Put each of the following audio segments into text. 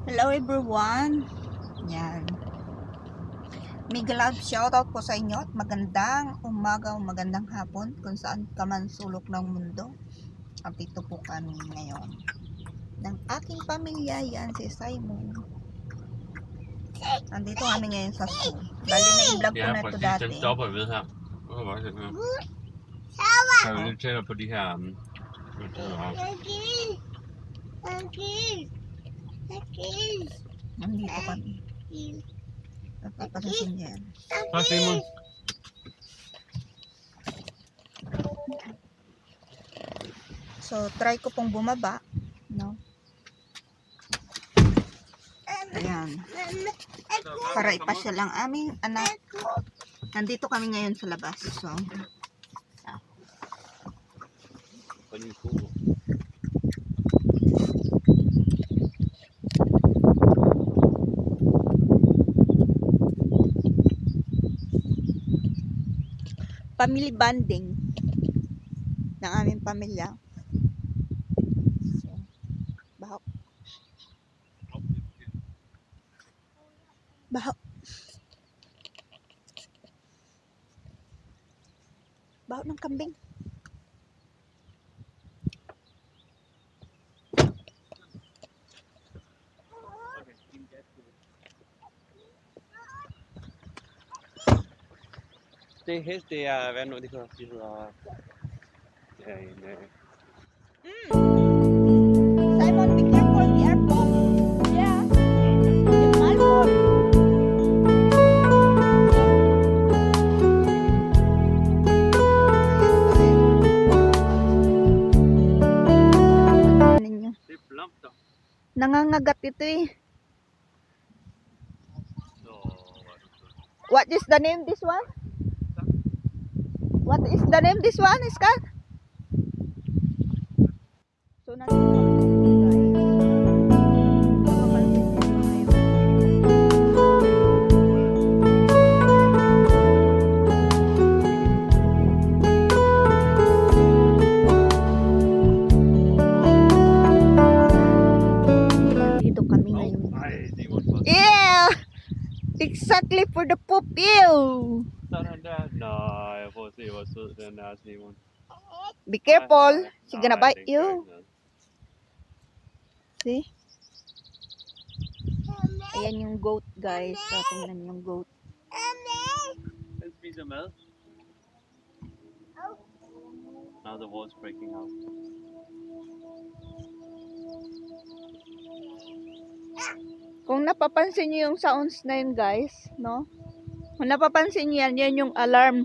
Hello everyone. Yan. Mega love shoutout po sa inyo at magandang umaga o magandang hapon kung saan ka man sulok ng mundo. At ito po kami ngayon ng aking pamilya, yan si Simon. Nandito kami ngayon sa school. Bali na i-vlog ko na ito dati. Den stopper ved her. Du kan bare se her. Kan vi lidt tættere på de her... Nandito kami. Napapansin niya yan. Hej Simon. So, try ko pong bumaba. No? Ayan. Para ipasya lang aming anak. Nandito kami ngayon sa labas. So, family bonding ng aming pamilya. So, baho. Baho. Baho ng kambing. Det hest, det er, hvad nu det hedder? Det hedder... Det er en... Simon, be careful, be careful. Yeah. Yung malbon. Det er blomster. Nangangagat ito eh. Så... What is the name this one? What is the name this one, Scott? So, nandito kami guys. Napapansin niyo ngayon. Nandito kami ngayon. Nej, Simon. Yeah! Exactly for the poop, ew! Sådan der. Nej, prøv at se, hvor sød den er, Simon. Be careful, she's gonna Nej, bite den gør you. ikke noget. See? Ayan yung goat, guys. So, tingnan yung goat. Den spiser mad. Now the wall's breaking out. Kung napapansin niyo yung sounds na yun, guys, no? Kung napapansin niyo yan, yan yung alarm.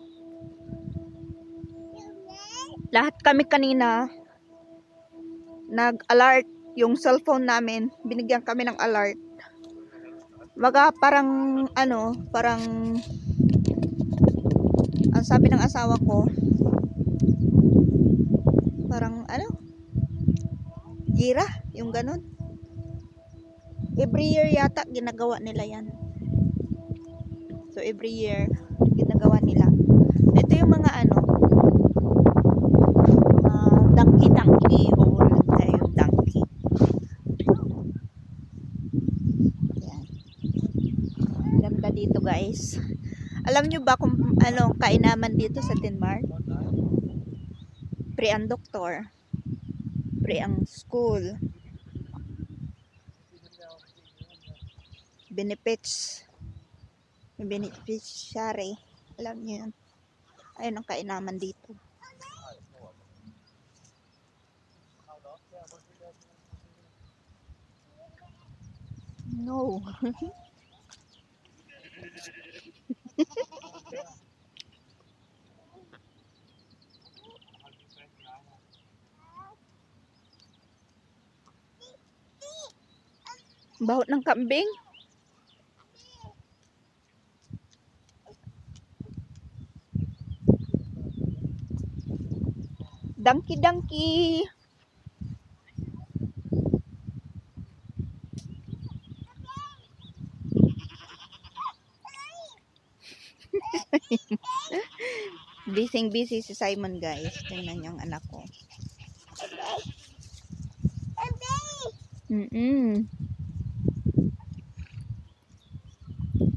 Lahat kami kanina nag-alert yung cellphone namin. Binigyan kami ng alert. Baga parang ano, parang ang sabi ng asawa ko, parang ano, gira, yung ganun. Every year yata ginagawa nila yan. So every year ginagawa nila. Ito yung mga ano, donkey o yung donkey. Yan. Ganda dito, guys. Alam nyo ba kung ano kainaman dito sa Denmark? Pre ang doktor, pre ang school, benefits, beneficiary. Alam niyo yun. Ayun ang kainaman dito. No. Bahot ng kambing. Donkey. Busy si Simon, guys. Tingnan niyo ang anak ko.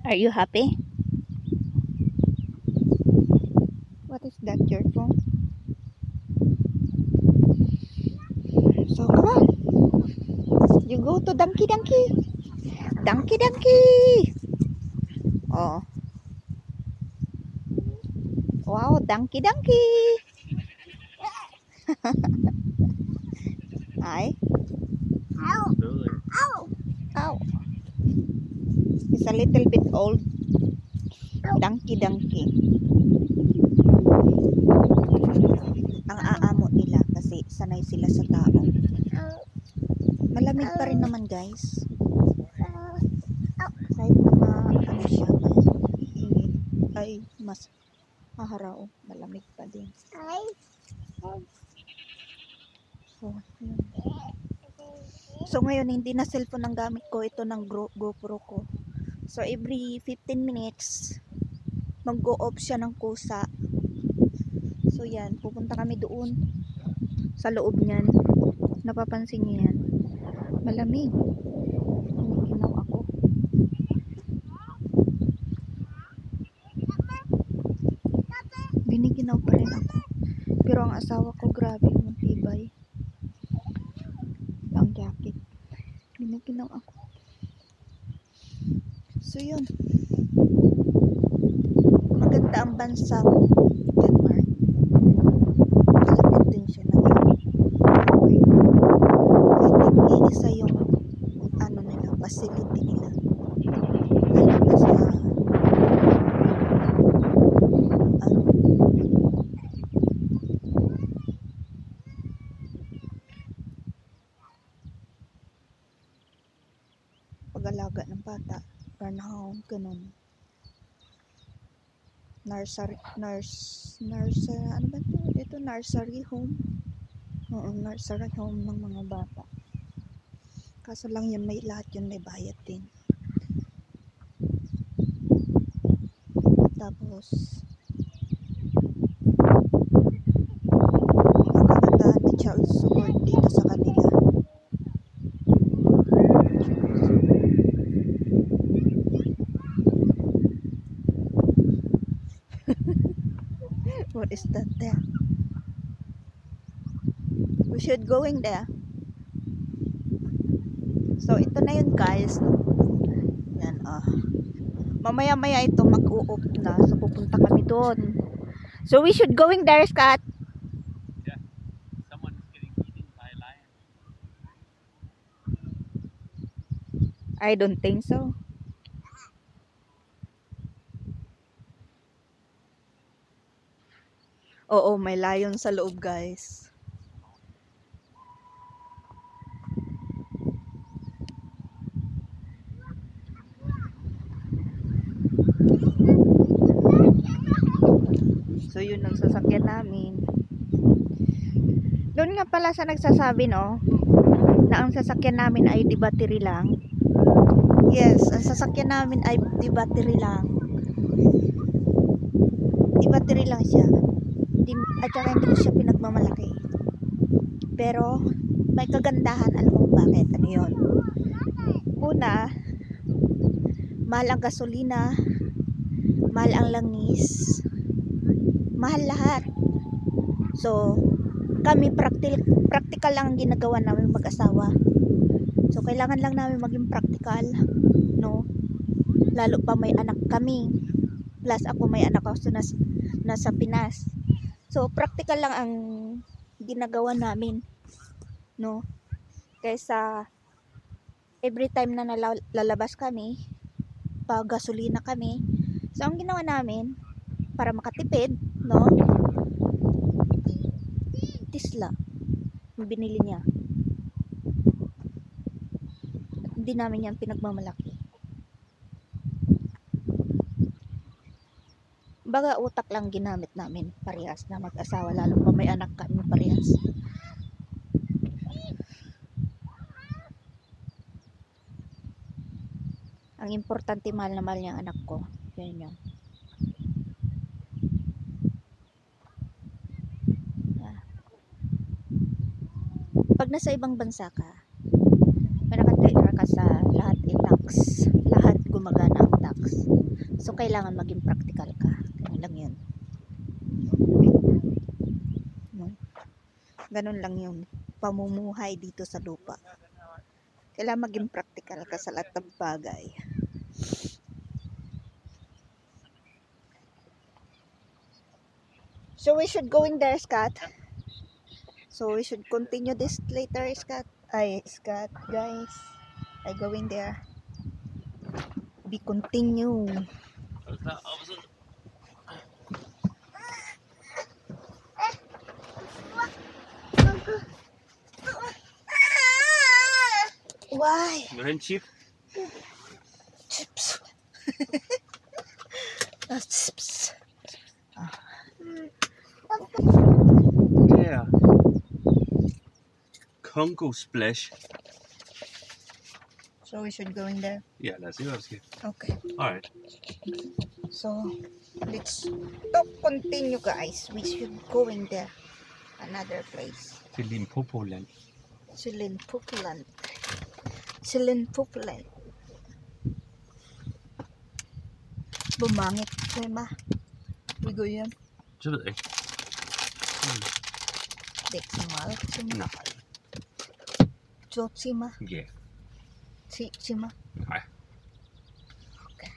Are you happy? What is that, your phone? So come on. You go to Donkey Donkey. Donkey Donkey. Oh. Wow, Donkey Donkey. Ay. Really? Ow. He's a little bit old. Donkey Donkey. Ang aamo nila kasi sanay sila sa tao. Malamig pa rin naman, guys. Kahit na ano siya, init, ay mas maharaw, malamig pa din. So, yun. So ngayon hindi na cellphone ang gamit ko, ito ng GoPro ko. So every 15 minutes mag-go-off siya ng kusa. So yan, pupunta kami doon sa loob niyan. Napapansin niyo yan. Malamig. Ginaw ako. Giniginaw pa rin ako. Pero ang asawa ko grabe, matibay. Ang jacket. Giniginaw ako. So yun. Maganda ang bansa ko, Denmark. Malapit din siya na. I think isa yung ano nila, facility nila. Lalo na sa ano, pag-alaga ng bata, Barnholm, ganun. Nursery, ano ba ito? Dito, nursery home. Oo, nursery home ng mga bata. Kaso lang yan, may lahat yun, may bayad din. Tapos, makakagandaan may child support dito sa kanila. What is that there? We should going there. So ito na yun, guys. Yan, mamaya-maya ito mag-u-off na. So pupunta kami doon. So we should going there, Scott. Yeah. Someone is getting eaten by a lion. I don't think so. Oo, may lion sa loob, guys. So yun ang sasakyan namin. Doon nga pala sa nagsasabi, no, na ang sasakyan namin ay di battery lang. Yes, ang sasakyan namin ay di battery lang. Di battery lang siya. At saka hindi ko siya pinagmamalaki. Pero may kagandahan, alam mo bakit? Ano yun? Una, mahal ang gasolina, mahal ang langis, mahal lahat. So kami practical lang ang ginagawa namin mag-asawa. So kailangan lang namin maging practical, no? Lalo pa may anak kami. Plus ako may anak ako nasa Pinas. So practical lang ang ginagawa namin, no? Kaysa every time na lalabas kami, pag gasolina kami. So ang ginawa namin para makatipid, no? Tesla. Binili niya. Hindi namin yan pinagmamalaki. Baga utak lang ginamit namin parehas na mag-asawa, lalo pa may anak kami parehas. Ang importante, mahal na mahal niya ang anak ko. Yan yun. Pag nasa ibang bansa ka, may nakatrigger ka sa lahat ay tax. Lahat gumagana ang tax. kailangan maging practical ka. Ganun lang yun. No? Ganun lang yun. Pamumuhay dito sa lupa. Kailangan maging practical ka sa lahat ng bagay. So we should go in there, Scott. So we should continue this later, Scott. Scott, guys. I go in there. We continue. Why? Ein Chip. Chips. Chips. Der Congo Splash. So we should go in there. Ja, lad os se, hvad der sker. Okay. Alright. So let's continue, guys. We should go in there. Another place. Til Limpopo-land. Silinpupuland. Silinpupuland. Bumangit ko, ma. Bigo yan. Det ved jeg ikke. Deximal. Nej. Jotsima. Ja. Sima. Nej. Okay.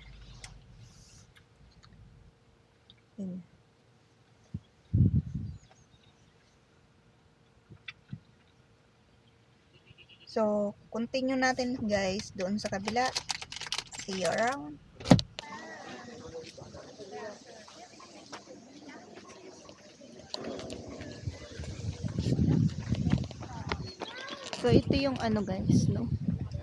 Yun. So, continue natin, guys, doon sa kabila. See you around. So, ito yung ano, guys, no?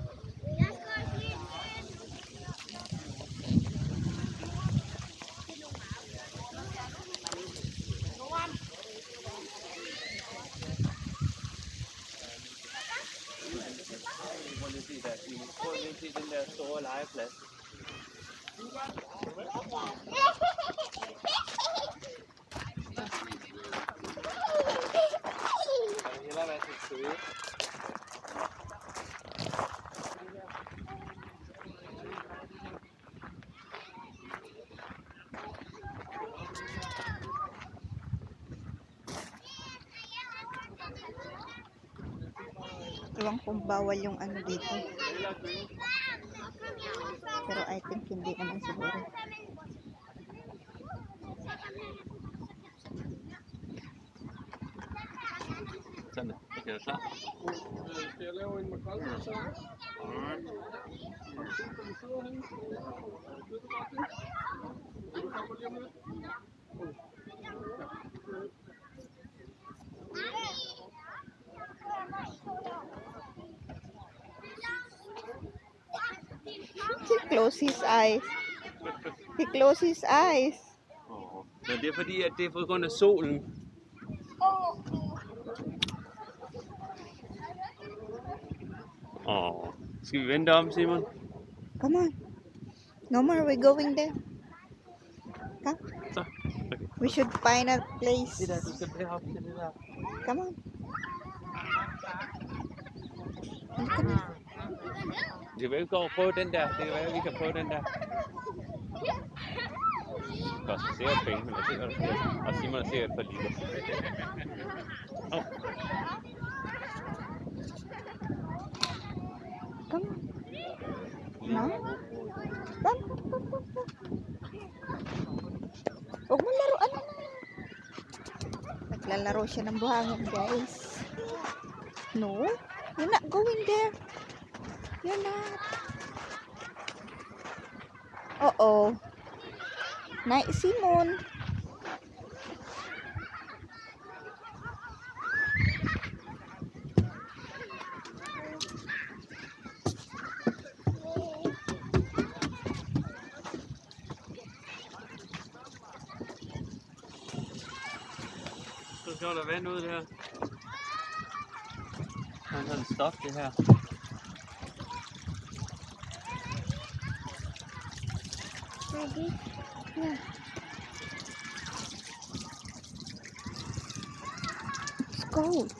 Prøv lige at se den der store legeplads. Kan det hellere være til søge? Ewan kung bawal yung ano dito. Pero I think hindi naman siguro. Sådan der. Okay, er du klar? Skal jeg lave en makrel så? Vil du komme lige om lidt? He closed his eyes. He closed his eyes. Men det er fordi, at det er på grund af solen. Skal vi vente om, Simon? Come on. No more, we're going there. Come. Så. Okay. We should find a place. Det der, du skal bære op til det der. Come on. Come on. Det kan vel gå og prøve den der. Det kan være, at vi kan prøve den der. Det koster sikkert penge, men jeg ser, hvad der sker. Og Simon er sikkert for lille. Oh. Come on. No? Come. Huwag mo laruan na. Naglalaro siya ng buhangin, guys. No? You're not going there. You're not. Uh-oh. Night, Simon. Så skal der vand ud der. Han har stop det her. Ready? Yeah. It's cold.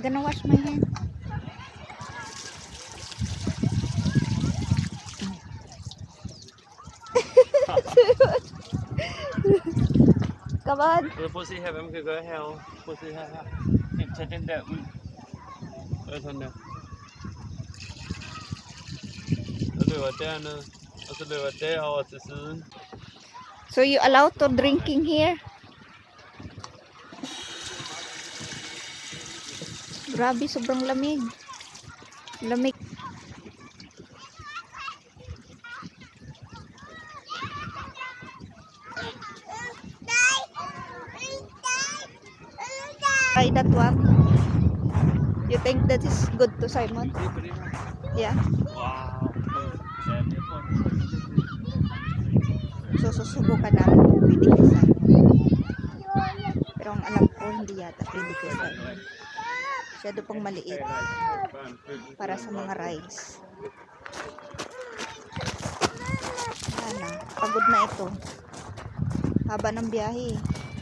gonna wash my hands. Come on. Prøv at se her, hvad man kan gøre herovre. Prøv at se her. Tag den der ud. Og sådan der. Så løber jeg derned. Og så løber jeg derover til siden. So you allowed to drinking here? Grabe, sobrang lamig. Lamig. Try that one. You think that is good to Simon? Yeah. Wow. So susubukan namin kung pwede kay Simon. Pero ang alam ko hindi yata pwede kay Simon. Masyado pang maliit para sa mga rides. Sana, pagod na ito. Haba ng biyahe.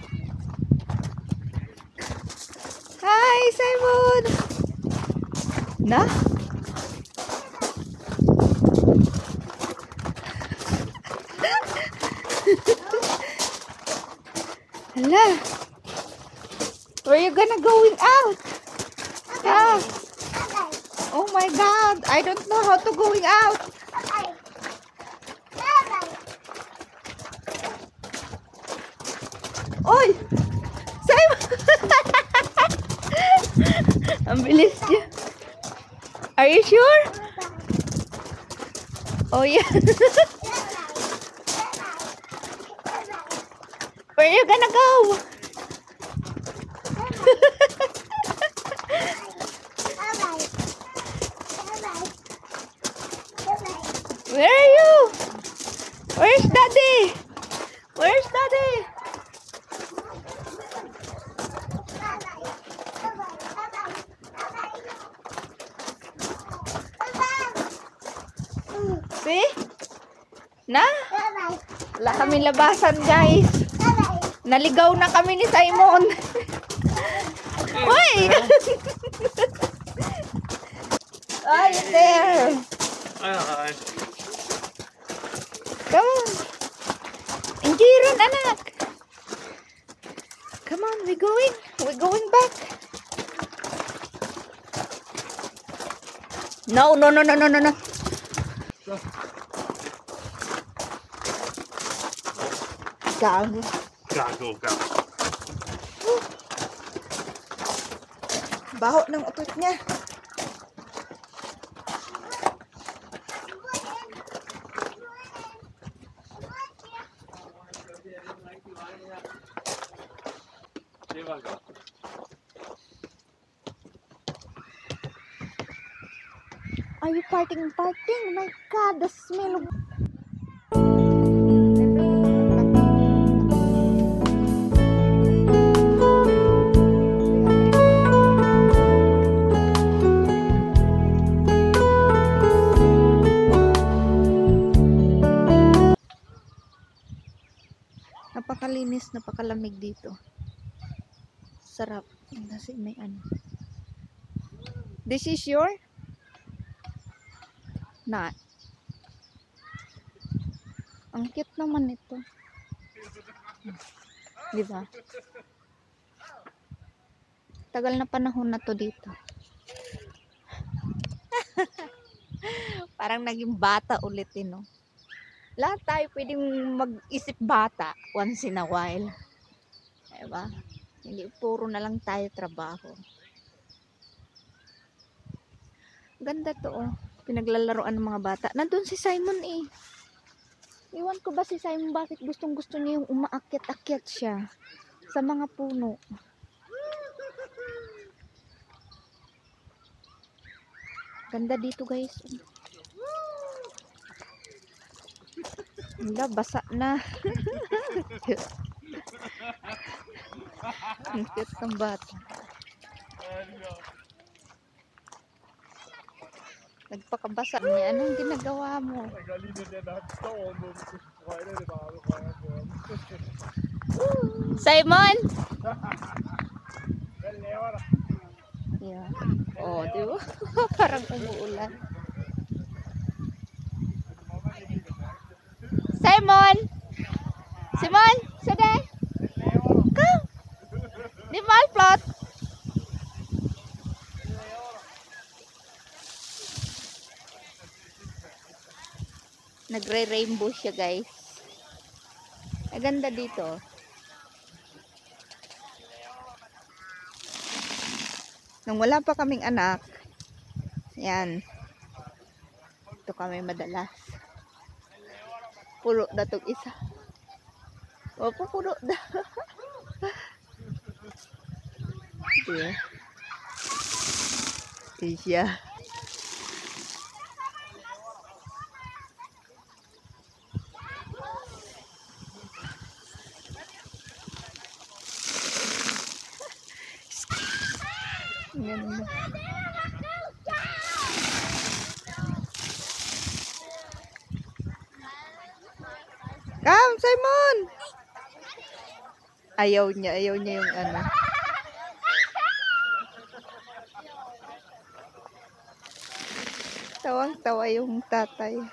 Hi, Simon! Na? Hala! Where you gonna going out? Ah. Oh my God! I don't know how to going out. Oy! Simon! Ang bilis niya. Are you sure? Oh yeah. Where you gonna go? Where are you? Where's Daddy? Where's Daddy? See? Na? Wala kami labasan, guys. Naligaw na kami ni Simon. Uy! Oh, you're there. Ay. Come on. Enjoy ron, anak. Come on, we're going. We're going back. No. Gago. Gago. Baho ng utot niya. Det var godt. Are you parting? My God, the smell of... Napakalinis, napakalamig dito. Sarap. Kasi may ano. This is your? Not. Ang cute naman ito. Di ba? Tagal na panahon na to dito. Parang naging bata ulit eh, no? Lahat tayo pwedeng mag-isip bata once in a while. Diba? Hindi puro na lang tayo trabaho. Ganda to, oh. Pinaglalaroan ng mga bata. Nandun si Simon eh. Iwan ko ba si Simon bakit gustong-gusto niya yung umaakyat-akyat siya sa mga puno. Ganda dito, guys. Wala, basa na. Ang cute ng bata. Nagpakabasa niya. Anong ginagawa mo? Simon! Yeah. Oh, di ba? Parang umuulan. Simon! Simon! Sada! Come! Di malplot! Nagre-rainbow siya, guys. Ang ganda dito. Nung wala pa kaming anak, yan. Ito kami madalas. Pulo na itong isa. Opo, pulo na. Diba? Isya. Ganda. Come, Simon! Ayaw niya yung ano. Tawang-tawa yung tatay.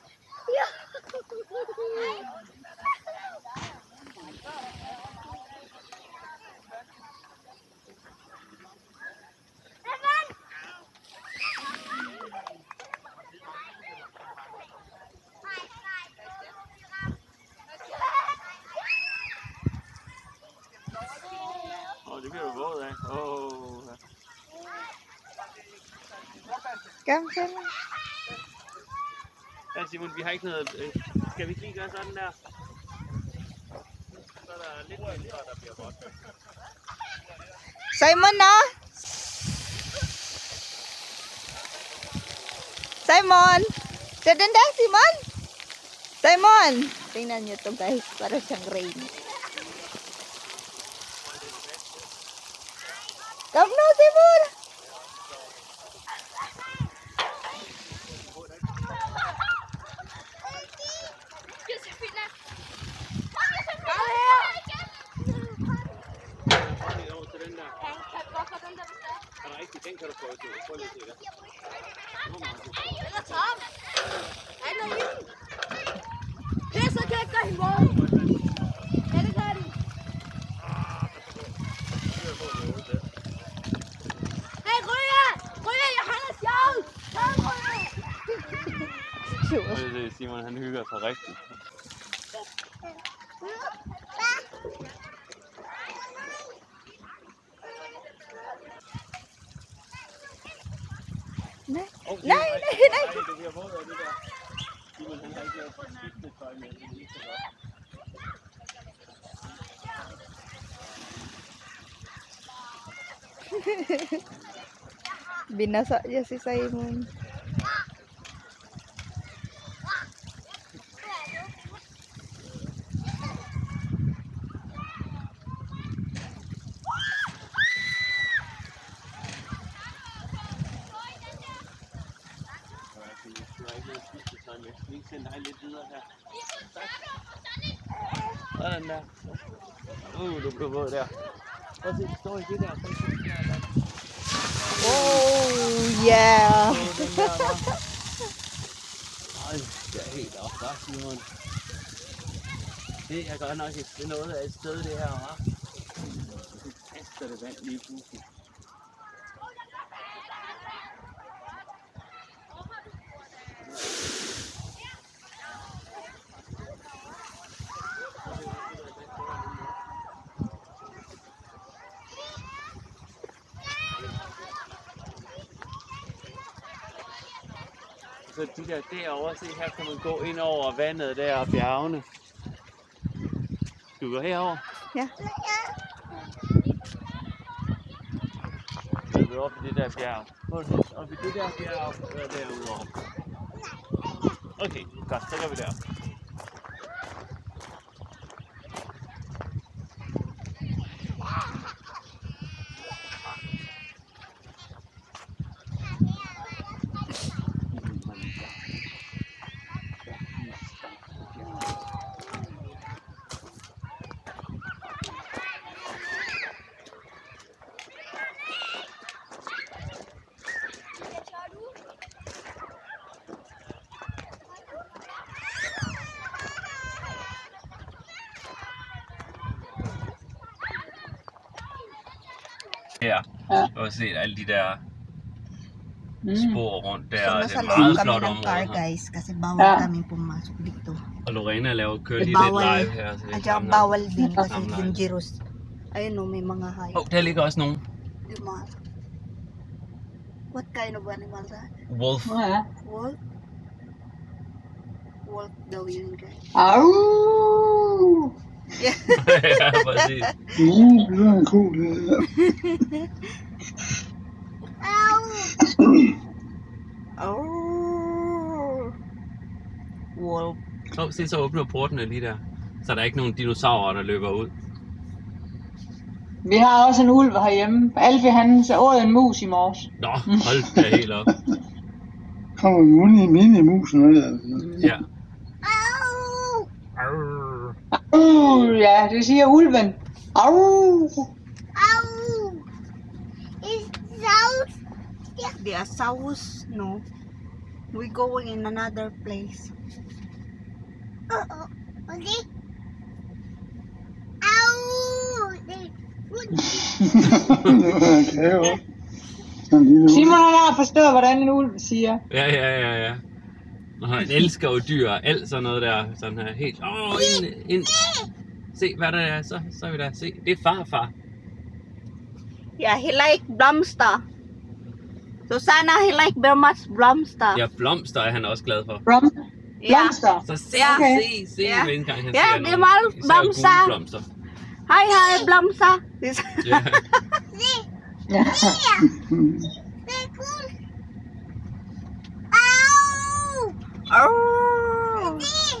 Det bliver du våd af. Come, Simon. Ja, Simon, vi har ikke noget... Skal vi ikke lige gøre sådan der? Så er der lidt mindre, der bliver vådt. Simon, no? Simon! Dadanda, Simon! Simon! Tingnan nyo to, guys. Para siyang rain. Come na, Simon! Over til den der. Er der rigtig, den kan du prøve til. Prøv lige at se der. Simon, han hygger sig rigtigt. Nej, Okay, nej, nej, nej. Det bliver vådt af det der. Simon, han har ikke lavet skiftet tøj med, det er ikke så godt. Binasa niya si Simon. Lige send dig lidt videre her. Sådan der. Du blev våd der. Prøv at se, det står i det der. Oh, yeah. Ej, det er helt op, hva' Simon? Det er godt nok et noget af et sted, det her, hva'? Nu kaster det vand lige pludselig. Så de der derovre, se her kan man gå ind over vandet der og bjergene. Skal vi gå herover? Ja. Så vi oppe i det der bjerg. Oppe i det der bjerg eller derudover. Okay, godt, så går vi der. Og se alle de der spor rundt der. So, Det nasa er loob meget kami flot ng car, område her. guys. Kasi bawal kami pumasok dito. Og Lorena kører At lige lidt bawal. live her. Så det At er saka sammen. bawal din kasi Samleje. dangerous. Ayun o, may mga hayop. Der ligger også nogen. Yung mga... What kind of animal that? Wolf. Ja. Wolf? Wolf daw yun, guys. Au! Yeah. Ja, præcis. Det er en ko, det der. Oh. Wolf. Se, så åbner portene lige der. Så der er ikke nogen dinosaurer, der løber ud. Vi har også en ulv herhjemme. Alfie han åd en mus i morges. Nå, hold da helt op. Kommer nogen i minimusen, eller? Ja. Ja, det siger ulven. Au! They are south, no. We're going in another place. Okay. Okay, jo. Sådan lige nu. Simon han har forstået, hvordan en ulv siger. Ja. Og han elsker jo dyr og alt sådan noget der. Sådan her helt. Ind. Se, hvad der er. Så er vi der. Se, det er farfar. Yeah, he like blomster. So sana he like very much blomster. Ja, blomster er han også glad for. Blomster. Så se, Ja. se Ja. hver engang han Ja, siger det er noget. meget Især gule blomster. blomster. Hi, blomster. Ja. Ja. Oh.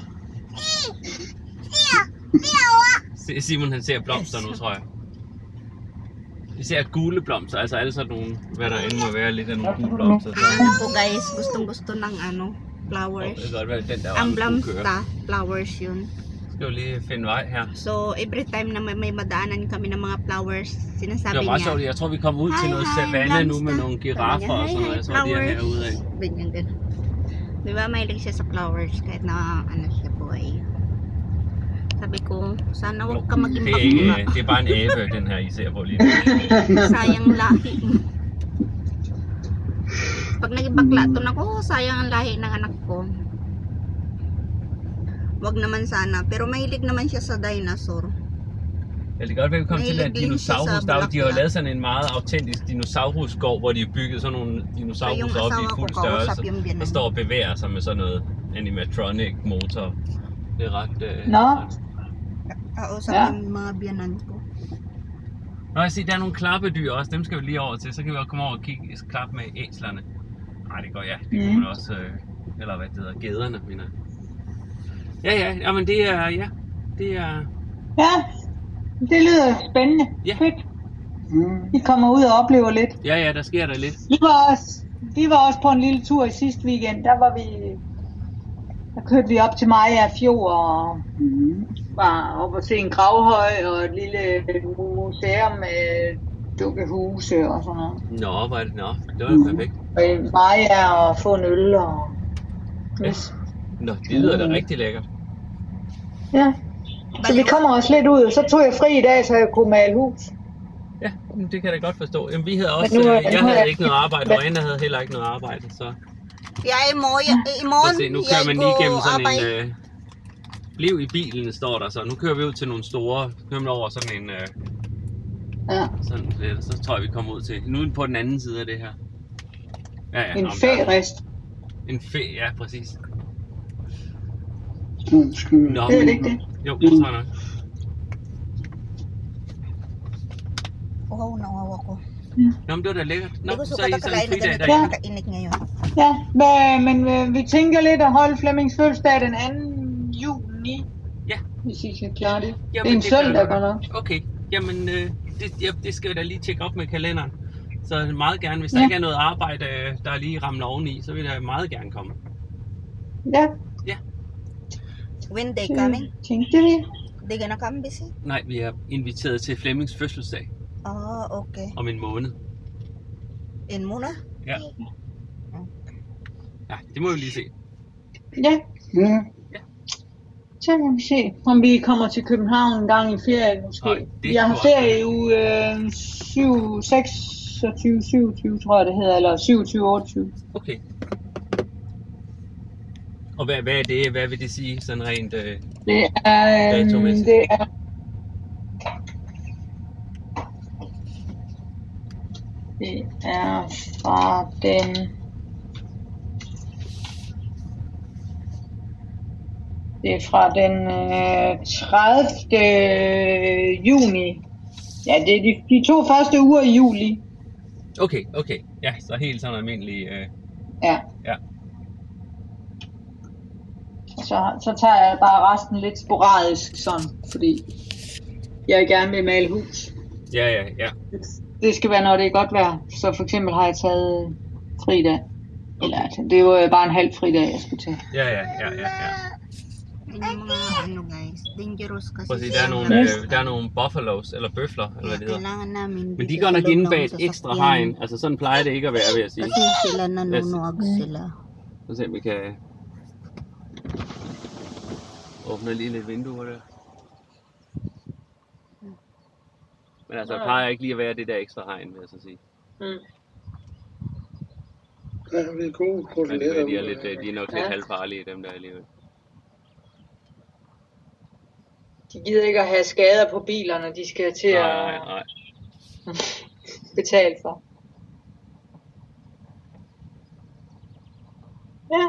Se, Simon han ser blomster nu, tror jeg. Vi ser gule blomster, altså alle sådan nogle, hvad der end må være, lidt af nogle gule blomster. Så. Ano po guys, gustong-gusto ng ano, Det flowers. kan godt være, den der Ang varme skulle køre. blomster, flowers yun. Skal jo lige finde vej her. So, every time na may madaanan kami ng mga flowers, Det sinasabi var meget sjovt, niya, jeg tror vi kom ud til Hej, noget hej, savanne nu med blomster. nogle giraffer og sådan noget. Jeg tror de er herude af. ganyan din. Di ba, mahilig siya sa flowers kahit na ano siya po ay. Sabi ko, sana huwag ka maging Det er, ikke, bakla. det er bare en abe, den her I ser på lige nu. Sayang lahi mo. Pag naging bakla to na ko, sayang ang lahi ng anak ko. Wag naman sana, pero mahilig naman siya sa dinosaur. Ja, det kan godt være, vi kom til at dinosaurus. Der, de har jo lavet sådan en meget autentisk dinosaurusskov, hvor de har bygget sådan nogle dinosaurus op i fuld størrelse. Der står og bevæger sig med sådan noget animatronic motor. Det er ret... Nå. Kausap Ja. yung mga biyanan ko. Nå, jeg siger, der er nogle klappedyr også. Dem skal vi lige over til. Så kan vi også komme over og kigge klap med æslerne. Nej, det går ja. Det kunne man også... eller hvad det hedder. Gæderne, mener jeg. Ja. Jamen det er... Ja. Det er... Ja, det lyder spændende. Ja. Fedt. Vi kommer ud og oplever lidt. Ja, der sker der lidt. Vi var også på en lille tur i sidste weekend. Der kørte vi op til Maja Fjord og var oppe og se en gravhøj og et lille museum med dukkehuse og sådan noget. Nå, var det? Nå, det var perfekt. Og i Maja og få en øl og... Yes. Nå, det lyder da rigtig lækkert. Ja. Så vi kommer også lidt ud, og så tog jeg fri i dag, så jeg kunne male hus. Ja, det kan jeg da godt forstå. Jamen, vi havde også... Men nu er- jeg nu er- havde ikke noget arbejde, og Anna havde heller ikke noget arbejde, så... Ja, i Prøv morgen, at se, nu kører man lige igennem sådan arbejde. en... Bliv i bilen, står der så. Nu kører vi ud til nogle store... Kører man over sådan en... Ja. Sådan, så tror jeg, vi kommer ud til... Nu er vi på den anden side af det her. Ja, En nå, færist. En ja, præcis. Nå, Det er ikke det. Jo, det tror jeg nok. Wow, nawawa ko. Nå, men det var da lækkert. Nå, Hindi ko så sukat er I ang sådan en kalain na fridag ganito derhjemme. nakainig ngayon. Ja, men vi tænker lidt at holde Flemmings fødselsdag den 2. juni. Ja. Hvis I kan klare det. Det er Jamen, en det gør søndag jeg. godt nok. Okay, jamen det skal vi da lige tjekke op med kalenderen. Så meget gerne, hvis der ikke er noget arbejde, der lige ramler oveni, så vil jeg meget gerne komme. Ja, When they coming? tænkte vi. They gonna come busy? Nej, vi er inviteret til Flemmings fødselsdag Okay. om en måned. In muna? Ja. Ja, det må vi lige se. Ja, Ja. så må vi se, om vi kommer til København en gang i ferien måske. Nej, det Jeg har kunne ferie i uge 7, 6, 26-27, tror jeg det hedder, eller 27-28. Okay. Og hvad er det? Hvad vil det sige, sådan rent Det er, datomæssigt? Det er fra den... Det er fra den 30. juni. Ja, det er de 2 første uger i juli. Okay. Ja, så helt sådan almindelig... Ja. Ja. Så tager jeg bare resten lidt sporadisk sådan, fordi jeg gerne vil male hus. Ja. Det skal være, når det er godt vejr. Så for eksempel har jeg taget fridag. Eller altså, det var bare en halv fridag, jeg skulle tage. Ja. Yun yung mga ano guys, dangerous kasi. Prøv at se, der er nogle buffalos, eller bøfler, eller hvad det hedder. Kailangan namin Men de dito går sa nok loob inde ng bag et sasakyan. ekstra hegn. Altså sådan plejer det ikke at være, vil jeg sige. Kasi sila nanunuag sila. Så se, om vi kan åbne lige lidt vinduer der. Men altså, der plejer ikke lige at være det der ekstra hegn, vil jeg så sige. Ja, det er gode Men proteiner. de er nok lidt halvfarlige, dem der alligevel. De gider ikke at have skader på bilerne, de skal til at Nej. betale for. Ja.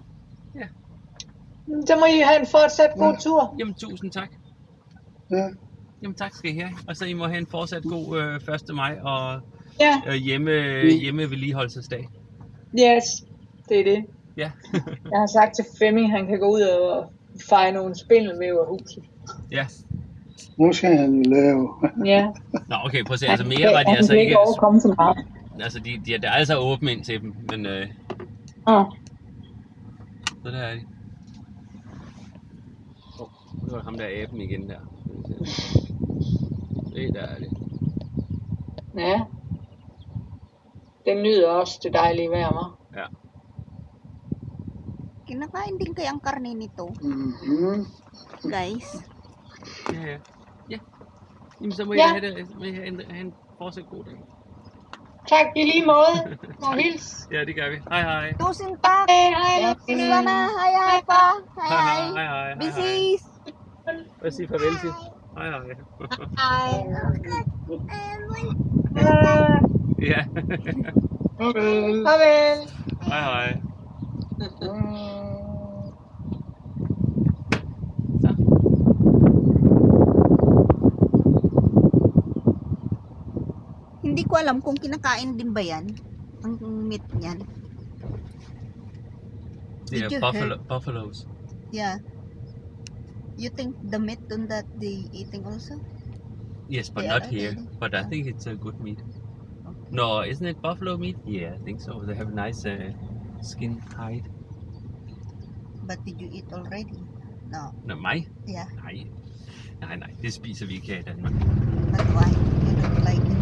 Så må I have en fortsat god tur. Jamen, tusind tak. Ja. Jamen, tak skal I have. Og så I må have en fortsat god 1. maj og Ja. hjemme vedligeholdelsesdag. Yes, det er det. Ja. Jeg har sagt til Flemming, han kan gå ud og feje nogle spindelvæv af huset. Ja. Nu skal han jo lave. Ja. Nå, okay, prøv at se. Altså mere var de altså han ikke... kan overkomme så meget. Altså, der er altså åbent ind til dem, men... Så der er de. Nu er ham der aben igen der. Se, der er det. Ja. Den nyder også det dejlige vejr, hva'? Ja. Kinakain din kaya ang karne nito, Mhm. guys. Ja. Jamen, så må I Ja. have en fortsat god dag. Tak i lige måde. Og hils. Ja, det gør vi. Hej. Tusin tak! Hej. Sana, hej pa! Hej! Hej. Bisis! Hvad siger farvel til? Hej. Ja. Farvel. Hej. Så. Hindi ko alam kung kinakain din ba yan, ang meat niyan. Did you heard? Buffaloes. Yeah. You think the meat on that they eating also? Yes, but Yeah, not here. okay. But I think it's a good meat. No, isn't it buffalo meat? Yeah, I think so. They have a nice skin hide. But did you eat already? No. Nå, mig? Yeah. Nej, det spiser vi ikke her i Danmark. But why? You don't like it?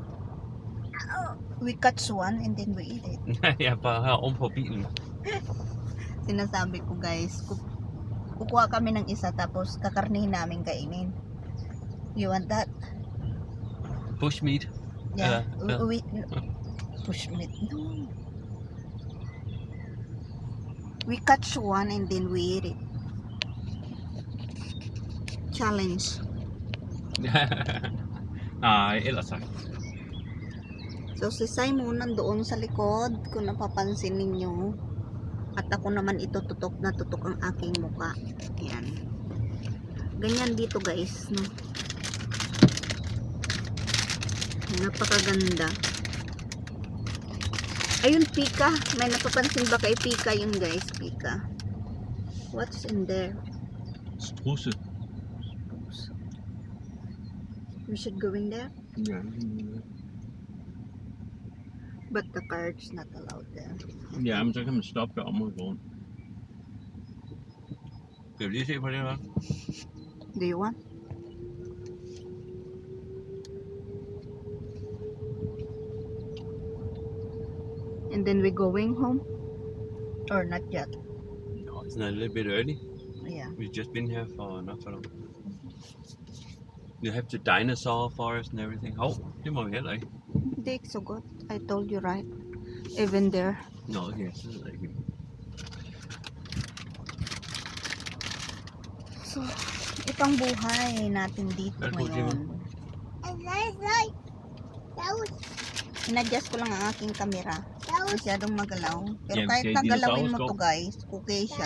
We catch one and then we eat it. Jeg er bare her oven på bilen. Sinasabi ko guys, kukuha kami ng isa tapos kakarnihin namin kainin. You want that? Bush meat. Yeah. Yeah. We push meat. No. We catch one and then we eat it. Challenge. Nej, ellers tak. So si Simon nandoon sa likod, kung napapansin ninyo. At ako naman ito tutok na tutok ang aking muka. Yan. Ganyan dito guys, no? Napakaganda. Ayun, pika. May napapansin ba kay pika yun guys? Pika. What's in there? Strusse. We should go in there? Ja. But the car's not allowed there. Ja, men så kan man stoppe ved området rundt. Skal vi lige se på det, hva'? Do you want? And then we're going home? Or not yet? No, it's not a little bit early. Yeah. We've just been here for not so long. You have the dinosaur forest and everything. Det må vi heller ikke. Det er ikke så godt. I told you right. Even there. Nå, okay, så ved jeg ikke. So, itong buhay natin dito ngayon. Inadjust ko lang ang aking camera. Masyadong magalaw. Pero Yan, kahit si nagalawin mo dinosaurus to guys, okay siya.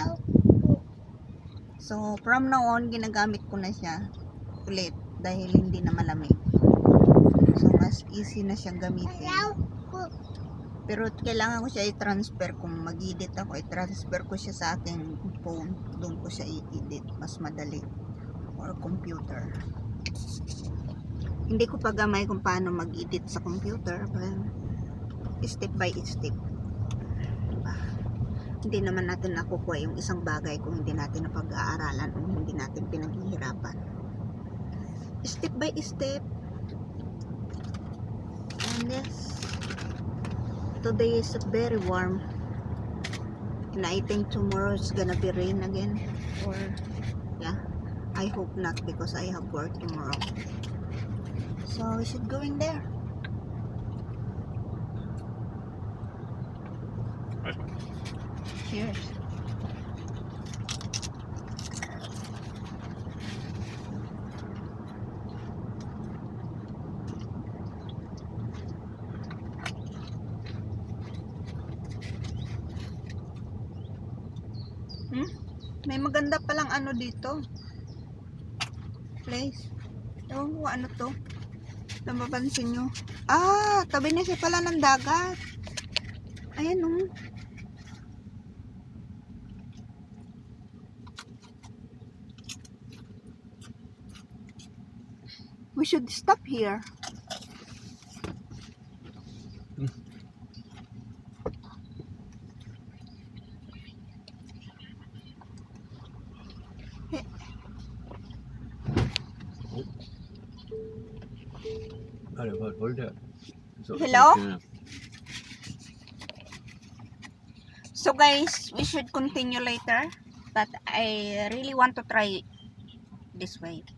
So, from now on, ginagamit ko na siya ulit dahil hindi na malamig. So, mas easy na siyang gamitin. Pero kailangan ko siya i-transfer. Kung mag-edit ako, i-transfer ko siya sa aking phone. Doon ko siya i-edit. Mas madali. Or computer. Hindi ko pa gamay kung paano mag-edit sa computer. But step by step. Diba? Hindi naman natin nakukuha yung isang bagay kung hindi natin napag-aaralan o hindi natin pinaghihirapan. Step by step. And yes, today is very warm. And I think tomorrow is gonna be rain again. Or, yeah, I hope not because I have work tomorrow. So, we should go in there. Cheers. May maganda palang ano dito. Place. Ewan ko ano to. Napapansin nyo. Ah, tabi na siya pala ng dagat. Ayan o. We should stop here. Hello? So guys, we should continue later. But I really want to try this way.